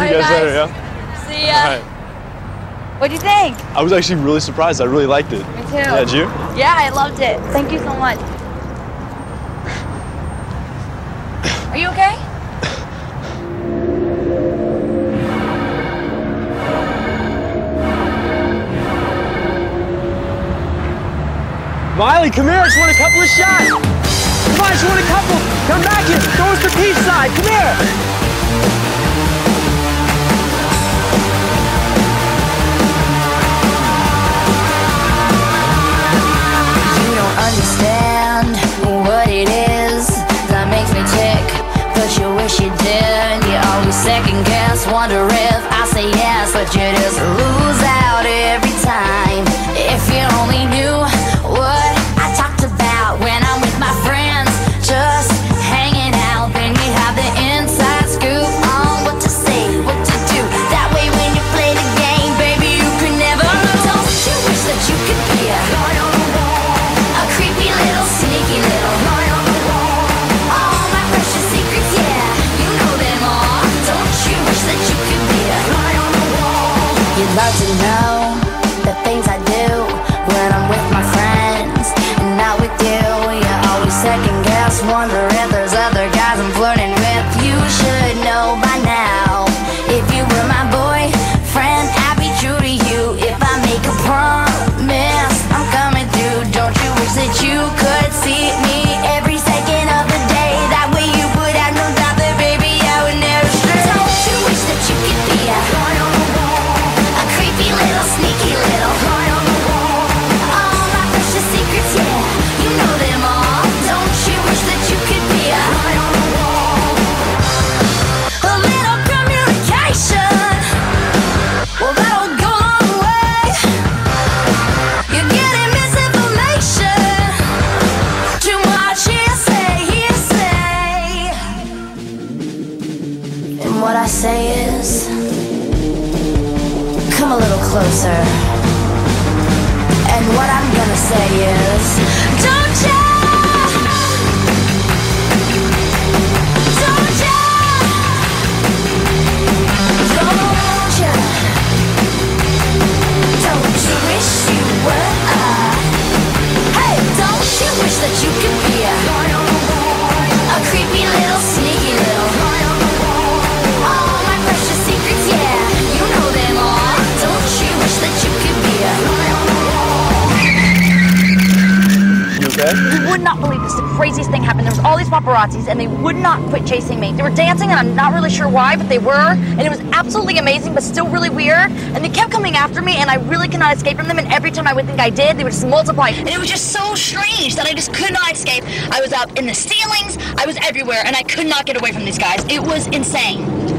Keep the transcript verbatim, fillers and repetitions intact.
See you guys, guys later, yeah? See ya. All right. What'd you think? I was actually really surprised. I really liked it. Me too. Yeah, did you? Yeah, I loved it. Thank you so much. Are you okay? Miley, come here. I just want a couple of shots. Come on, I just want a couple. Come back here. Throw us the peace side. Come here. You don't understand what it is that makes me tick, but you wish you did. You always second guess, wonder if I say yes, but you just lose out every time. If you only knew what I talked about when I'm with my friends, just hanging out, then you have the inside scoop on what to say, what to do. That way when you play the game, baby, you could never lose. Don't you wish that you could be a a creepy little, sneaky little all my precious secrets, yeah, you know them all. Don't you wish that you could be a you'd love to know the things I do when I'm with my friends and not with you. You always second guess, wonder if there's other guys I'm flirting with. You should know by now. If you were my boyfriend, I'd be true to you. If I make a promise, I'm coming through. Don't you wish that you could see me every second of the day? That way you would have no doubt that, baby, I would never stray. Don't you wish that you could be a a creepy little, sneaky little all my precious secrets, yeah, you know them all. Don't you wish that you could be a a little communication? Well, that'll go a long way. You're getting misinformation. Too much hearsay, hearsay. And what I say is, come a little closer. And what I'm gonna say is, don't ya, don't ya, don't ya, don't you wish you were a, hey, don't you wish that you could be a a creepy little, sneaky little all my precious secrets, yeah, you know them all. Don't you wish that you could be a You okay? You would not believe this. The craziest thing happened. There was all these paparazzis, and they would not quit chasing me. They were dancing, and I'm not really sure why, but they were, and it was absolutely amazing, but still really weird. And they kept coming after me, and I really could not escape from them. And every time I would think I did, they would just multiply. And it was just so strange that I just could not escape. I was up in the ceilings, I was everywhere, and I could not get away from these guys. It was insane.